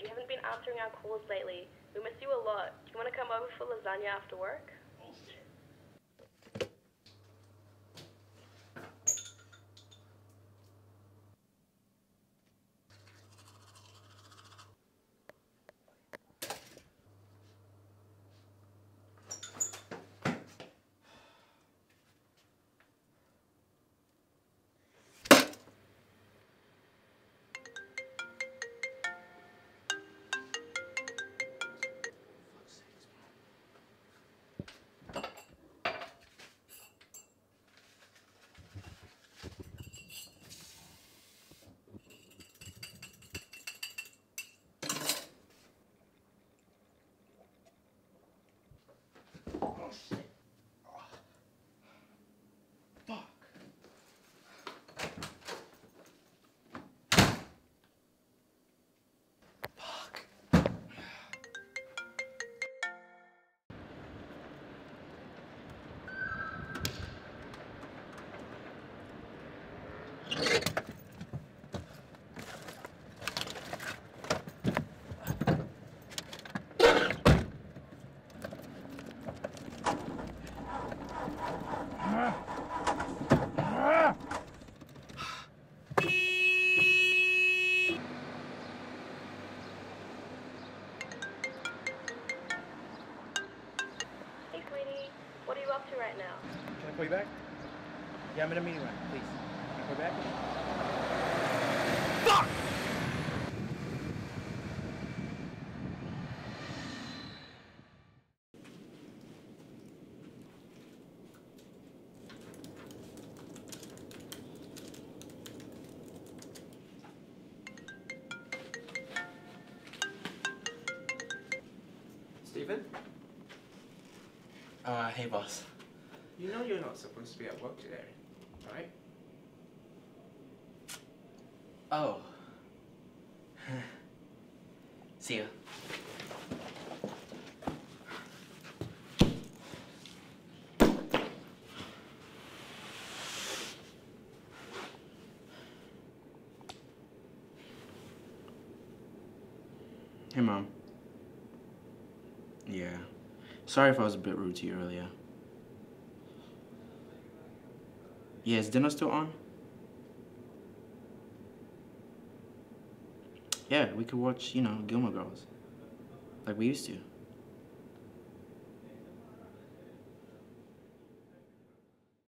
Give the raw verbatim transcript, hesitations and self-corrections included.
You haven't been answering our calls lately. We miss you a lot. Do you want to come over for lasagna after work? Oh shit. Oh. Fuck. Fuck. Hey, sweetie. What are you up to right now? Can I call you back? Yeah, I'm in a meeting right now, please. Can I call you back? Fuck! Stephen? Uh, hey boss. You know you're not supposed to be at work today, right? Oh. See ya. Hey, Mom. Yeah. Sorry if I was a bit rude to you earlier. Yeah, is dinner still on? Yeah, we could watch, you know, Gilmore Girls. Like we used to.